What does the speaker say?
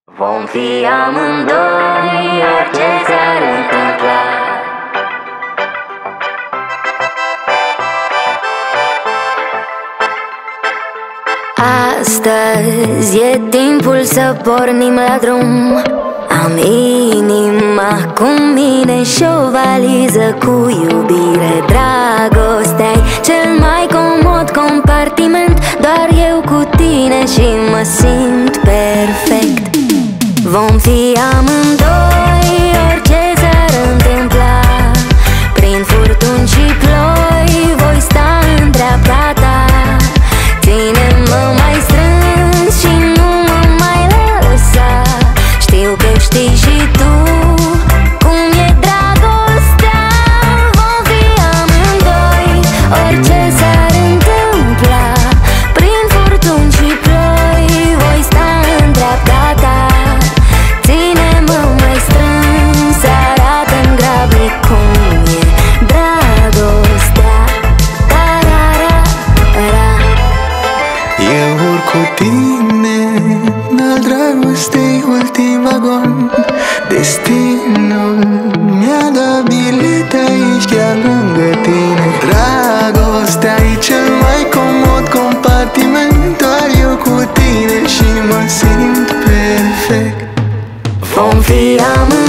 Vom fi amândoi, orice s-ar întâmpla. Astăzi e timpul să pornim la drum. Am inima cu mine și o valiză cu iubire. Dragostea-i cel mai comod compartiment, doar eu cu tine și mă simt perfect. Vom fi amândoi, orice s-ar întâmpla. Prin furtuni și ploi voi sta în dreapta ta. Ține-mă mai strâns și nu mă mai lăsa. Știu că știi și tu cum e dragostea. Vom fi amândoi, orice s-ar întâmpla. Prin furtuni și ploi voi sta în dreapta ta. Ține-mă mai strâns, arată-mi grabnic cum e dragostea. Eu urc cu tine n-al dragostei ultim vagon. Destinul mi-a dat bilet aici chiar lângă tine. Dragostea-i cel mai comod compartiment, doar eu cu tine și mă simt perfect. Vom fi amândoi.